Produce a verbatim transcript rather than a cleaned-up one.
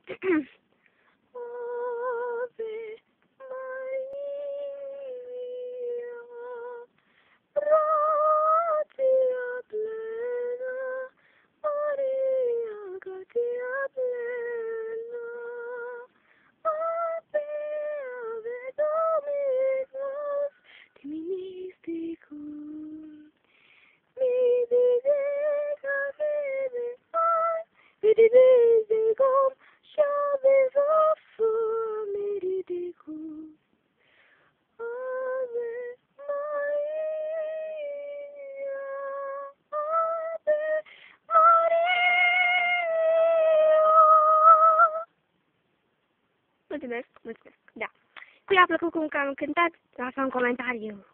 Ave Maria, gratia plena, Maria, gratia plena, Ave, Ave Dominus, Dominus tecum, benedicta Virgin, benedictum, Salves Medicum, Ave Maria, Ave Maria. Mulțumesc, mulțumesc, da. Cui a plăcut cum am cântat, lasă un comentariu.